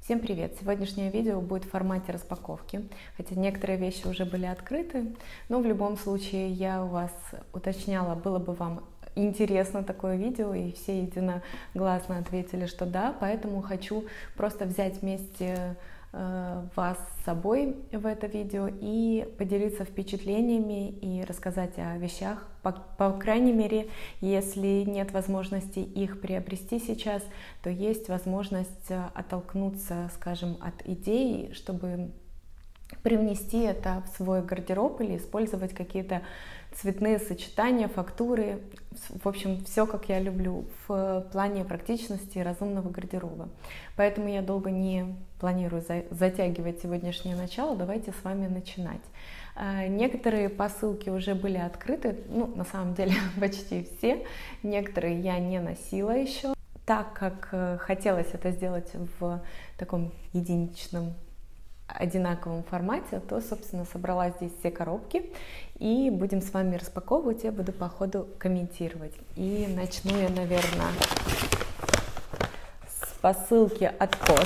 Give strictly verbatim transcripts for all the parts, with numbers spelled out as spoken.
Всем привет! Сегодняшнее видео будет в формате распаковки, хотя некоторые вещи уже были открыты, но в любом случае я у вас уточняла, было бы вам интересно такое видео, и все единогласно ответили, что да, поэтому хочу просто взять вместе э, вас с собой в это видео и поделиться впечатлениями и рассказать о вещах, по, по крайней мере, если нет возможности их приобрести сейчас, то есть возможность оттолкнуться, скажем, от идей, чтобы привнести это в свой гардероб или использовать какие-то цветные сочетания, фактуры, в общем, все, как я люблю, в плане практичности и разумного гардероба. Поэтому я долго не планирую затягивать сегодняшнее начало, давайте с вами начинать. Некоторые посылки уже были открыты, ну, на самом деле, почти все, некоторые я не носила еще, так как хотелось это сделать в таком единичном одинаковом формате, то, собственно, собрала здесь все коробки и будем с вами распаковывать, я буду по ходу комментировать. И начну я, наверное, с посылки от кос.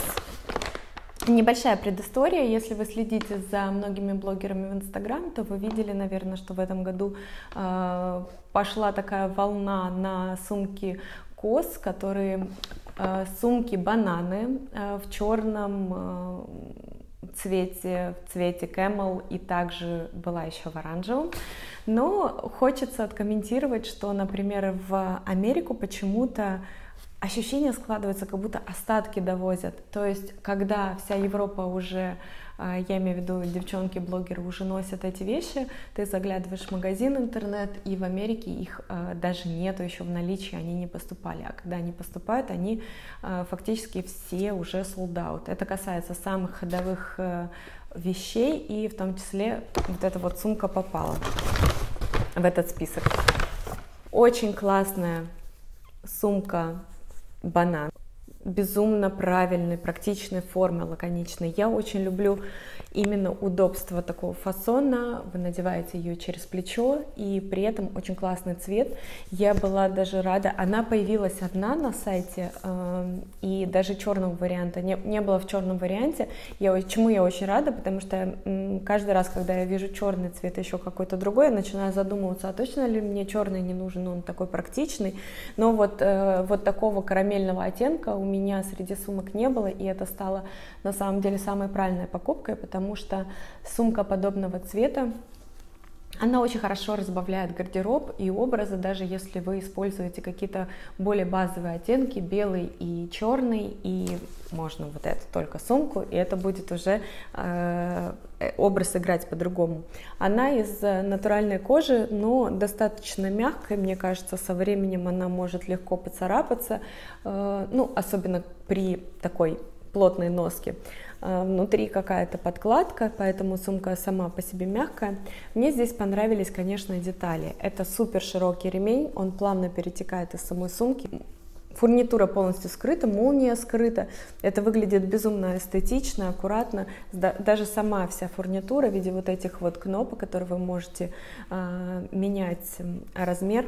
Небольшая предыстория, если вы следите за многими блогерами в Инстаграм, то вы видели, наверное, что в этом году э, пошла такая волна на сумки кос, которые э, сумки-бананы э, в черном э, цвете, в цвете camel, и также была еще в оранжевом. Но хочется откомментировать, что, например, в Америку почему-то ощущение складывается, как будто остатки довозят. То есть, когда вся Европа уже, я имею в виду девчонки-блогеры, уже носят эти вещи, ты заглядываешь в магазин интернет, и в Америке их даже нету еще в наличии, они не поступали. А когда они поступают, они фактически все уже sold out. Это касается самых ходовых вещей, и в том числе вот эта вот сумка попала в этот список. Очень классная сумка банан, безумно правильной, практичной формы, лаконичной. Я очень люблю именно удобство такого фасона. Вы надеваете ее через плечо, и при этом очень классный цвет. Я была даже рада, она появилась одна на сайте, э, и даже черного варианта не, не было в черном варианте. Я, чему я очень рада, потому что э, каждый раз, когда я вижу черный цвет, еще какой-то другой, я начинаю задумываться, а точно ли мне черный не нужен, он такой практичный. Но вот, э, вот такого карамельного оттенка у меня меня среди сумок не было, и это стало на самом деле самой правильной покупкой, потому что сумка подобного цвета, она очень хорошо разбавляет гардероб и образы, даже если вы используете какие-то более базовые оттенки, белый и черный, и можно вот эту только сумку, и это будет уже э, образ играть по-другому. Она из натуральной кожи, но достаточно мягкая, мне кажется, со временем она может легко поцарапаться, э, ну, особенно при такой плотной носке. Внутри какая-то подкладка, поэтому сумка сама по себе мягкая. Мне здесь понравились, конечно, детали. Это супер широкий ремень, он плавно перетекает из самой сумки. Фурнитура полностью скрыта, молния скрыта. Это выглядит безумно эстетично, аккуратно. Даже сама вся фурнитура в виде вот этих вот кнопок, которые вы можете э, менять размер,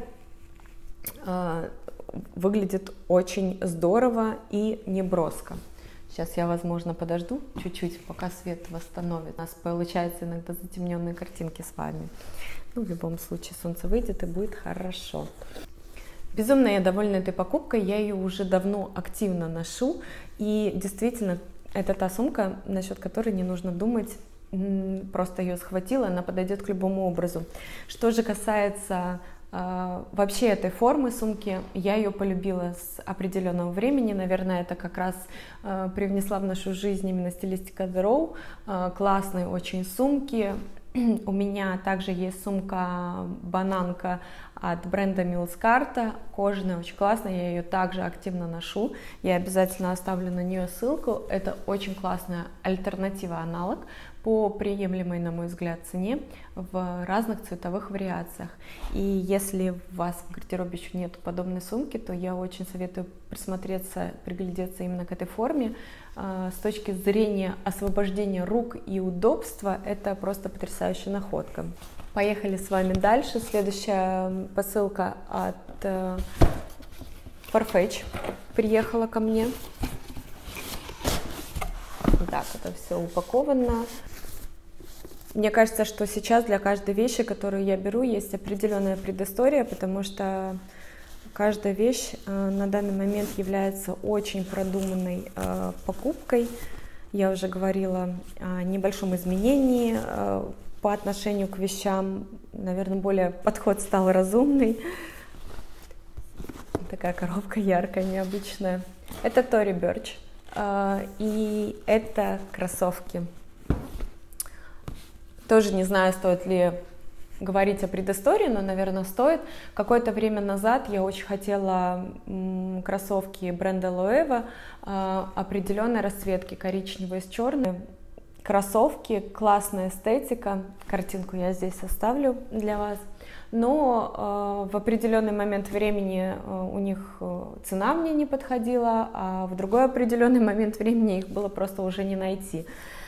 э, выглядит очень здорово и неброско. Сейчас я, возможно, подожду чуть-чуть, пока свет восстановит. У нас получаются иногда затемненные картинки с вами. Ну, в любом случае, солнце выйдет и будет хорошо. Безумно я довольна этой покупкой, я ее уже давно активно ношу. И действительно, это та сумка, насчет которой не нужно думать, просто ее схватила, она подойдет к любому образу. Что же касается вообще этой формы сумки, я ее полюбила с определенного времени, наверное, это как раз э, привнесла в нашу жизнь именно стилистика The Row, э, классные очень сумки. У меня также есть сумка-бананка от бренда Милскарта, кожаная, очень классная, я ее также активно ношу, я обязательно оставлю на нее ссылку, это очень классная альтернатива-аналог по приемлемой, на мой взгляд, цене в разных цветовых вариациях. И если у вас в гардеробе еще нет подобной сумки, то я очень советую присмотреться, приглядеться именно к этой форме. С точки зрения освобождения рук и удобства, это просто потрясающая находка. Поехали с вами дальше. Следующая посылка от Farfetch приехала ко мне. так это все упаковано. Мне кажется, что сейчас для каждой вещи, которую я беру, есть определенная предыстория, потому что каждая вещь э, на данный момент является очень продуманной э, покупкой. Я уже говорила о небольшом изменении э, по отношению к вещам. Наверное, более подход стал разумный. Такая коробка яркая, необычная. Это Tory Burch. Э, и это кроссовки. Тоже не знаю, стоит ли говорить о предыстории, но, наверное, стоит. Какое-то время назад я очень хотела м, кроссовки бренда Loewe э, определенной расцветки, коричневые с черным. Кроссовки, классная эстетика, картинку я здесь оставлю для вас. Но э, в определенный момент времени э, у них э, цена мне не подходила, а в другой определенный момент времени их было просто уже не найти.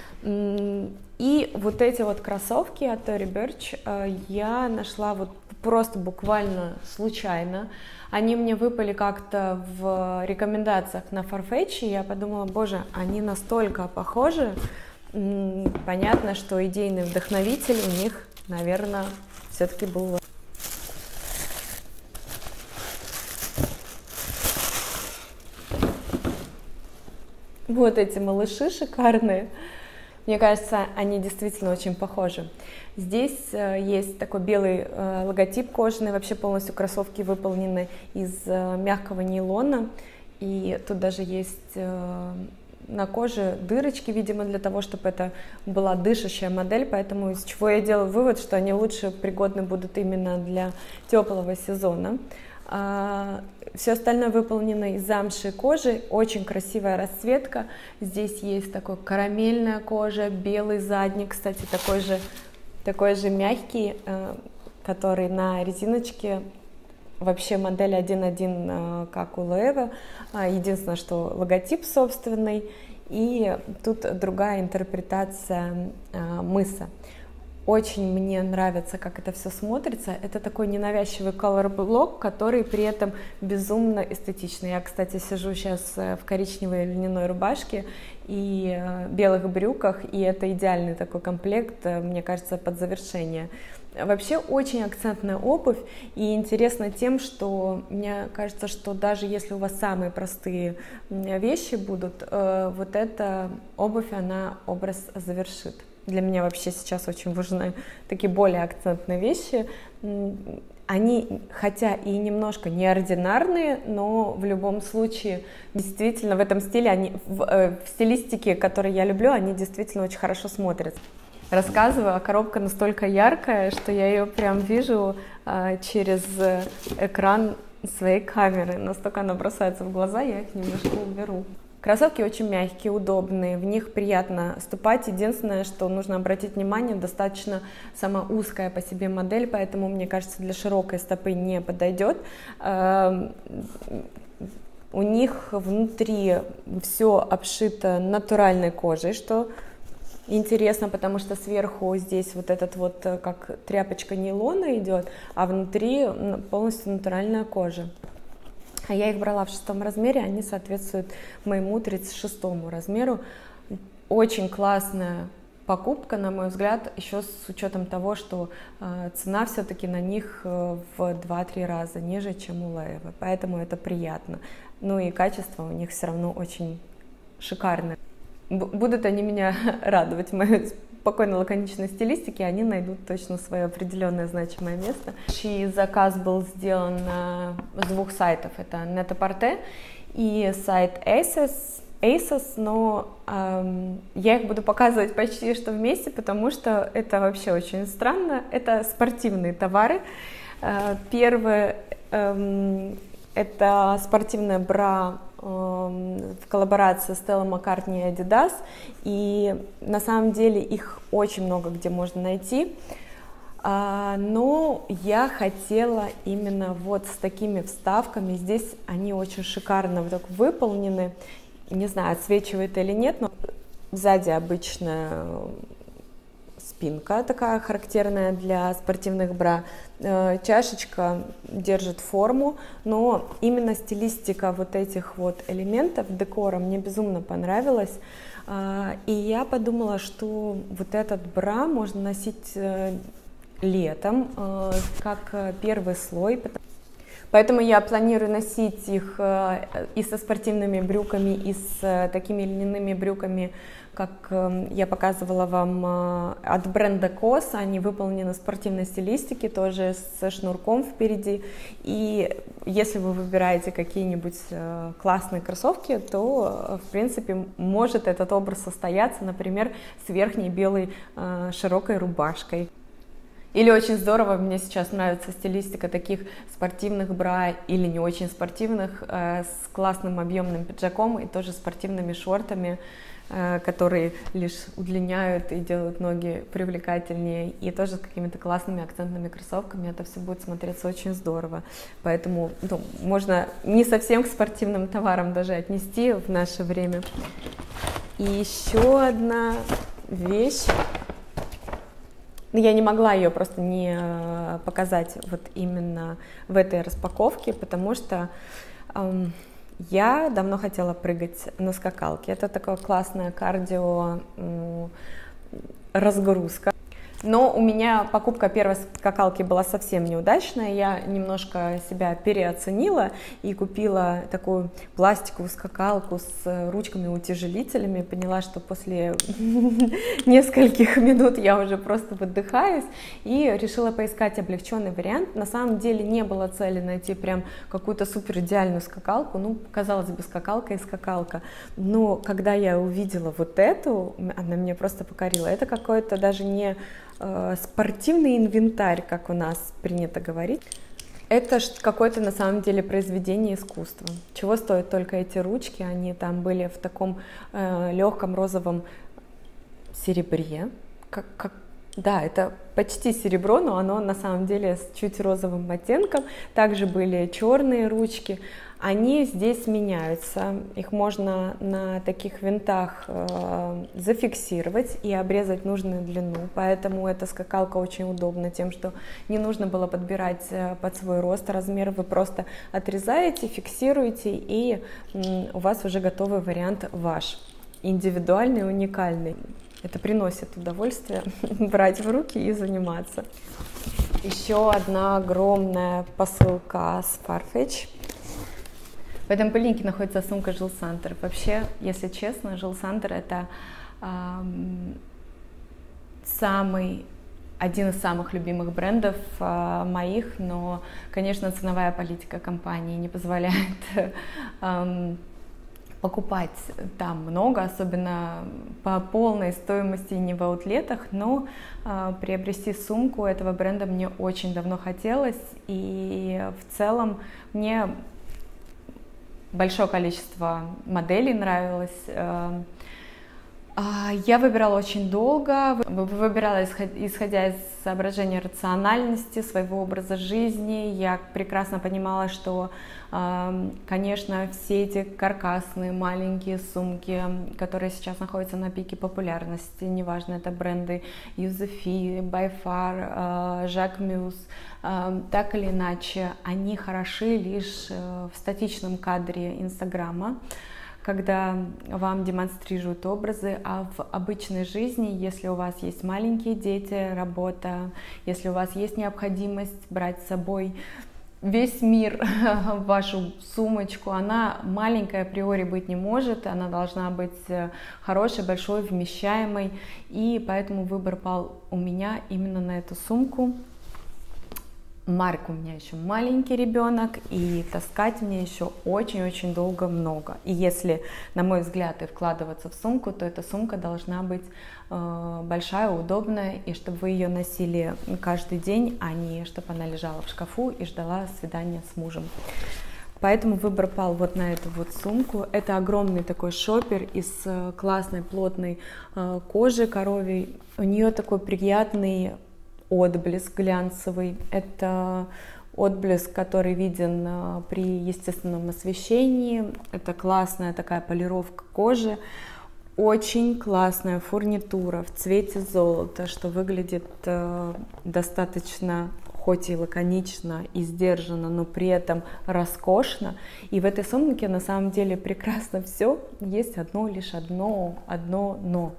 И вот эти вот кроссовки от Tory Burch э, я нашла вот просто буквально случайно. Они мне выпали как-то в рекомендациях на Farfetch, и я подумала, боже, они настолько похожи. М, понятно, что идейный вдохновитель у них, наверное, все-таки был. Вот эти малыши шикарные. Мне кажется, они действительно очень похожи. Здесь э, есть такой белый э, логотип кожаный, вообще полностью кроссовки выполнены из э, мягкого нейлона. И тут даже есть э, на коже дырочки, видимо, для того, чтобы это была дышащая модель. Поэтому из чего я делаю вывод, что они лучше пригодны будут именно для теплого сезона. Все остальное выполнено из замши и кожи, очень красивая расцветка. Здесь есть такой карамельная кожа, белый задник, кстати, такой же, такой же мягкий, который на резиночке. Вообще модель один один, как у Loewe, единственное, что логотип собственный, и тут другая интерпретация мыса. Очень мне нравится, как это все смотрится. Это такой ненавязчивый колор-блок, который при этом безумно эстетичный. Я, кстати, сижу сейчас в коричневой льняной рубашке и белых брюках, и это идеальный такой комплект, мне кажется, под завершение. Вообще очень акцентная обувь, и интересно тем, что мне кажется, что даже если у вас самые простые вещи будут, вот эта обувь, она образ завершит. Для меня вообще сейчас очень важны такие более акцентные вещи. Они, хотя и немножко неординарные, но в любом случае, действительно, в этом стиле, они, в, э, в стилистике, которую я люблю, они действительно очень хорошо смотрятся. Рассказываю, а коробка настолько яркая, что я ее прям вижу э, через экран своей камеры. Настолько она бросается в глаза, я их немножко уберу. Кроссовки очень мягкие, удобные, в них приятно ступать. Единственное, что нужно обратить внимание, достаточно сама узкая по себе модель, поэтому, мне кажется, для широкой стопы не подойдет. У них внутри все обшито натуральной кожей, что интересно, потому что сверху здесь вот этот вот как тряпочка нейлона идет, а внутри полностью натуральная кожа. А я их брала в шестом размере, они соответствуют моему тридцать шестому размеру. Очень классная покупка, на мой взгляд, еще с учетом того, что э, цена все-таки на них э, в два-три раза ниже, чем у Loewe, поэтому это приятно. Ну и качество у них все равно очень шикарное. Б- будут они меня радовать в моей спокойной лаконичной стилистике, они найдут точно свое определенное значимое место. И заказ был сделан с двух сайтов, это Net-a-Porter и сайт Asos, Asos, но эм, я их буду показывать почти что вместе, потому что это вообще очень странно. Это спортивные товары. Э, первое эм, это спортивная бра в коллаборации с Stella McCartney и Adidas, и на самом деле их очень много где можно найти, но я хотела именно вот с такими вставками. Здесь они очень шикарно вот так выполнены, не знаю, отсвечивает или нет, но сзади обычная спинка такая характерная для спортивных бра, чашечка держит форму, но именно стилистика вот этих вот элементов декора мне безумно понравилась. И я подумала, что вот этот бра можно носить летом, как первый слой. Поэтому я планирую носить их и со спортивными брюками, и с такими льняными брюками, как я показывала вам от бренда Кос. Они выполнены в спортивной стилистике, тоже со шнурком впереди. И если вы выбираете какие-нибудь классные кроссовки, то, в принципе, может этот образ состояться, например, с верхней белой широкой рубашкой. Или очень здорово, мне сейчас нравится стилистика таких спортивных бра или не очень спортивных, э, с классным объемным пиджаком и тоже спортивными шортами, э, которые лишь удлиняют и делают ноги привлекательнее, и тоже с какими-то классными акцентными кроссовками. Это все будет смотреться очень здорово. Поэтому ну, можно не совсем к спортивным товарам даже отнести в наше время. И еще одна вещь. Я не могла ее просто не показать вот именно в этой распаковке, потому что эм, я давно хотела прыгать на скакалке. Это такое классное кардио, э, разгрузка. Но у меня покупка первой скакалки была совсем неудачная, я немножко себя переоценила и купила такую пластиковую скакалку с ручками-утяжелителями, поняла, что после нескольких минут я уже просто выдыхаюсь, и решила поискать облегченный вариант. На самом деле не было цели найти прям какую-то супер идеальную скакалку, ну, казалось бы, скакалка и скакалка, но когда я увидела вот эту, она меня просто покорила. Это какой-то даже не спортивный инвентарь, как у нас принято говорить. Это какое-то на самом деле произведение искусства. Чего стоят только эти ручки? Они там были в таком э, легком розовом серебре. Как, как, да, это почти серебро, но оно на самом деле с чуть розовым оттенком. Также были черные ручки. Они здесь меняются, их можно на таких винтах э, зафиксировать и обрезать нужную длину, поэтому эта скакалка очень удобна тем, что не нужно было подбирать под свой рост, размер, вы просто отрезаете, фиксируете, и м, у вас уже готовый вариант ваш, индивидуальный, уникальный. Это приносит удовольствие брать в руки и заниматься. Еще одна огромная посылка с Farfetch. В этом пыльнике находится сумка Jil Sander. Вообще, если честно, Jil Sander это э, самый, один из самых любимых брендов э, моих, но, конечно, ценовая политика компании не позволяет э, покупать там много, особенно по полной стоимости не в аутлетах, но э, приобрести сумку этого бренда мне очень давно хотелось, и в целом мне большое количество моделей нравилось. Я выбирала очень долго, выбирала исходя из соображения рациональности своего образа жизни. Я прекрасно понимала, что, конечно, все эти каркасные маленькие сумки, которые сейчас находятся на пике популярности, неважно, это бренды Юзефи, By Far, Jacquemus, так или иначе, они хороши лишь в статичном кадре Инстаграма, когда вам демонстрируют образы, а в обычной жизни, если у вас есть маленькие дети, работа, если у вас есть необходимость брать с собой весь мир в вашу сумочку, она маленькая априори быть не может, она должна быть хорошей, большой, вмещаемой, и поэтому выбор пал у меня именно на эту сумку. Марк у меня еще маленький ребенок, и таскать мне еще очень-очень долго много. И если, на мой взгляд, и вкладываться в сумку, то эта сумка должна быть э, большая, удобная, и чтобы вы ее носили каждый день, а не чтобы она лежала в шкафу и ждала свидания с мужем. Поэтому выбор пал вот на эту вот сумку. Это огромный такой шопер из классной плотной э, кожи коровьей. У нее такой приятный отблеск глянцевый. Это отблеск, который виден при естественном освещении. Это классная такая полировка кожи. Очень классная фурнитура в цвете золота, что выглядит достаточно хоть и лаконично, и сдержанно, но при этом роскошно. И в этой сумке на самом деле прекрасно все. Есть одно, лишь одно, одно но.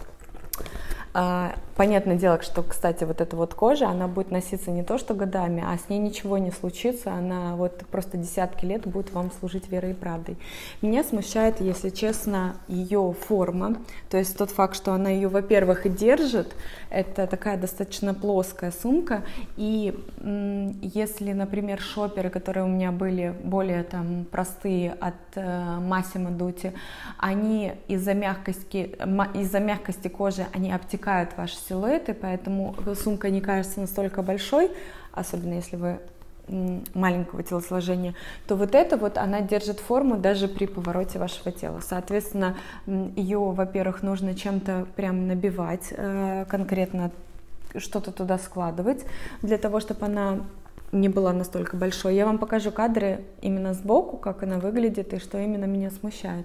Понятное дело, что, кстати, вот эта вот кожа, она будет носиться не то что годами, а с ней ничего не случится, она вот просто десятки лет будет вам служить верой и правдой. Меня смущает, если честно, ее форма, то есть тот факт, что она ее, во-первых, и держит, это такая достаточно плоская сумка, и если, например, шоперы, которые у меня были более там простые от Massimo Dutti, они из-за мягкости, из-за мягкости кожи, они обтекают ваши силуэты, поэтому сумка не кажется настолько большой, особенно если вы маленького телосложения, то вот это вот она держит форму даже при повороте вашего тела. Соответственно, ее, во-первых, нужно чем-то прям набивать, конкретно что-то туда складывать, для того, чтобы она не была настолько большой. Я вам покажу кадры именно сбоку, как она выглядит и что именно меня смущает.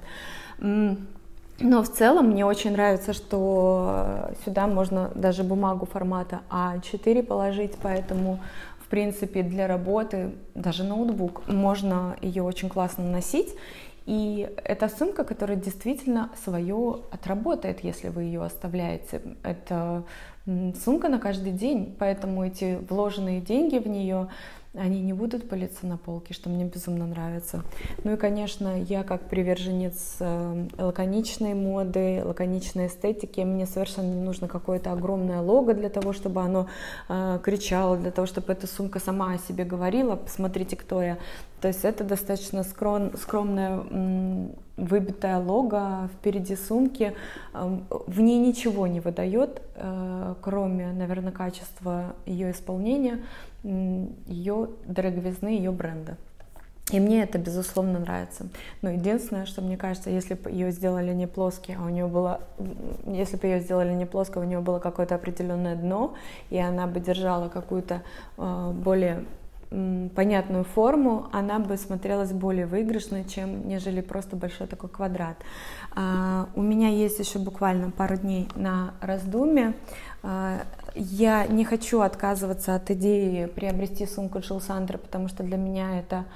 Но в целом мне очень нравится, что сюда можно даже бумагу формата а четыре положить, поэтому, в принципе, для работы, даже ноутбук, можно ее очень классно носить. И это сумка, которая действительно свое отработает, если вы ее оставляете. Это сумка на каждый день, поэтому эти вложенные деньги в нее, они не будут пылиться на полке, что мне безумно нравится. Ну и, конечно, я как приверженец лаконичной моды, лаконичной эстетики, мне совершенно не нужно какое-то огромное лого для того, чтобы оно э, кричало, для того, чтобы эта сумка сама о себе говорила, посмотрите, кто я. То есть это достаточно скром, скромная м, выбитая лого впереди сумки, э, в ней ничего не выдает, э, кроме, наверное, качества ее исполнения, ее дороговизны, ее бренда. И мне это, безусловно, нравится. Но единственное, что мне кажется, если бы ее сделали не плоской, а у нее было, если бы ее сделали не плоской, у нее было какое-то определенное дно, и она бы держала какую-то э, более э, понятную форму, она бы смотрелась более выигрышной, чем нежели просто большой такой квадрат. Э, у меня есть еще буквально пару дней на раздумье. Э, я не хочу отказываться от идеи приобрести сумку Jil Sander, потому что для меня это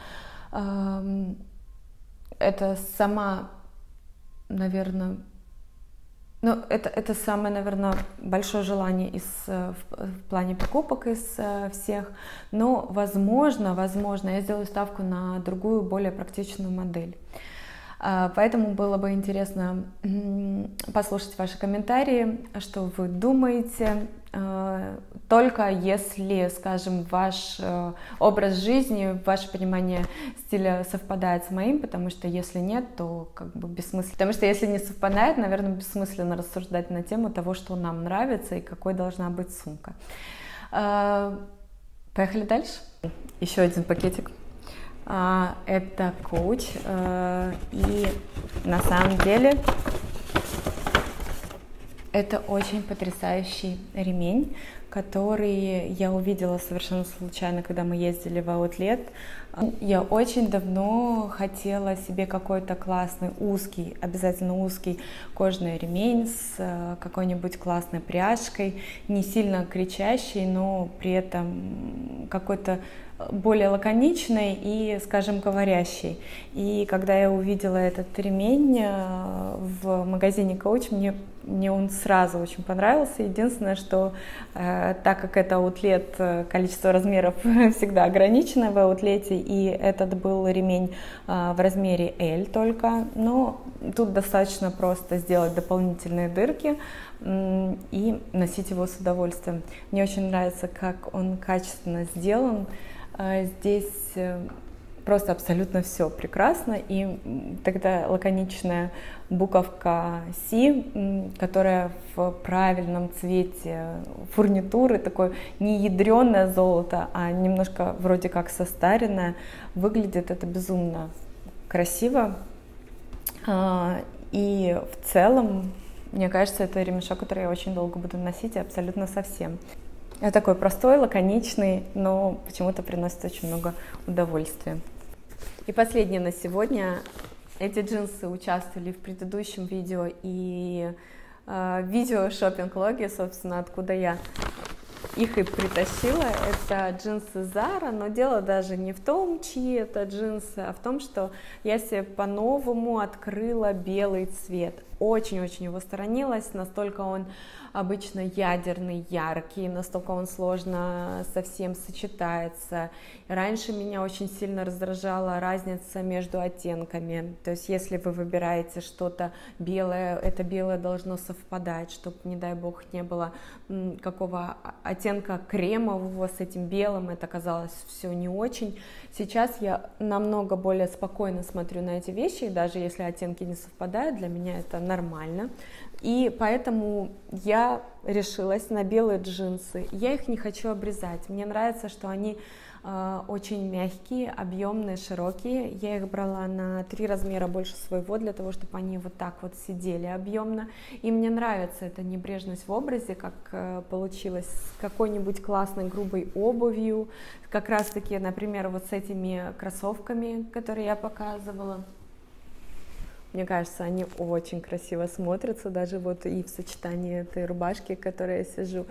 это сама, наверное, ну, это, это самое, наверное, большое желание из, в, в плане покупок из всех, но, возможно, возможно, я сделаю ставку на другую, более практичную модель. Поэтому было бы интересно послушать ваши комментарии, что вы думаете, только если, скажем, ваш образ жизни, ваше понимание стиля совпадает с моим, потому что если нет, то как бы бессмысленно. Потому что если не совпадает, наверное, бессмысленно рассуждать на тему того, что нам нравится и какой должна быть сумка. Поехали дальше. Еще один пакетик. Это Coach, и на самом деле это очень потрясающий ремень, который я увидела совершенно случайно, когда мы ездили в аутлет. Я очень давно хотела себе какой-то классный узкий, обязательно узкий кожаный ремень с какой-нибудь классной пряжкой, не сильно кричащий, но при этом какой-то более лаконичной и, скажем, говорящей. И когда я увидела этот ремень в магазине Coach, мне, мне он сразу очень понравился. Единственное, что э, так как это аутлет, количество размеров всегда ограничено в аутлете, и этот был ремень э, в размере L только, но тут достаточно просто сделать дополнительные дырки э, и носить его с удовольствием. Мне очень нравится, как он качественно сделан. Здесь просто абсолютно все прекрасно, и тогда лаконичная буковка C, которая в правильном цвете фурнитуры, такое не ядреное золото, а немножко вроде как состаренное, выглядит это безумно красиво. И в целом, мне кажется, это ремешок, который я очень долго буду носить, и абсолютно совсем. Это такой простой, лаконичный, но почему-то приносит очень много удовольствия. И последнее на сегодня. Эти джинсы участвовали в предыдущем видео и э, видео шоппинг-логе, собственно, откуда я их и притащила. Это джинсы Zara, но дело даже не в том, чьи это джинсы, а в том, что я себе по-новому открыла белый цвет. Очень-очень его сторонилась, настолько он обычно ядерный, яркий, настолько он сложно совсем сочетается. Раньше меня очень сильно раздражала разница между оттенками, то есть если вы выбираете что-то белое, это белое должно совпадать, чтобы, не дай бог, не было какого оттенка кремового с этим белым, это казалось все не очень. Сейчас я намного более спокойно смотрю на эти вещи, и даже если оттенки не совпадают, для меня это нормально. И поэтому я решилась на белые джинсы. Я их не хочу обрезать. Мне нравится, что они э, очень мягкие, объемные, широкие. Я их брала на три размера больше своего, для того, чтобы они вот так вот сидели объемно. И мне нравится эта небрежность в образе, как э, получилось с какой-нибудь классной грубой обувью. Как раз-таки, например, вот с этими кроссовками, которые я показывала. Мне кажется, они очень красиво смотрятся, даже вот и в сочетании этой рубашки, в которой я сижу.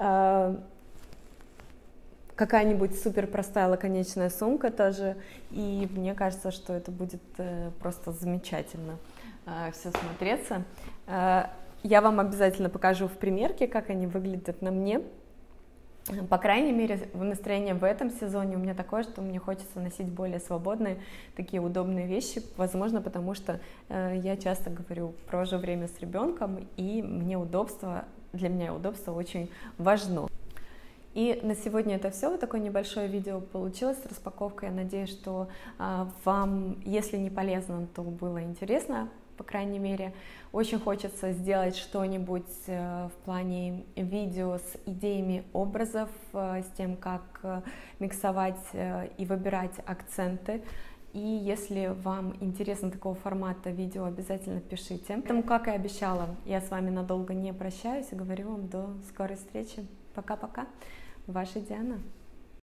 Какая-нибудь супер простая лаконичная сумка тоже, и мне кажется, что это будет просто замечательно все смотреться. Я вам обязательно покажу в примерке, как они выглядят на мне. По крайней мере, настроение в этом сезоне у меня такое, что мне хочется носить более свободные, такие удобные вещи, возможно, потому что э, я часто говорю, провожу время с ребенком, и мне удобство, для меня удобство очень важно. И на сегодня это все. Вот такое небольшое видео получилось с распаковкой. Я надеюсь, что э, вам, если не полезно, то было интересно. По крайней мере, очень хочется сделать что-нибудь в плане видео с идеями образов, с тем, как миксовать и выбирать акценты. И если вам интересно такого формата видео, обязательно пишите. Поэтому, как и обещала, я с вами надолго не прощаюсь и говорю вам до скорой встречи. Пока-пока. Ваша Диана.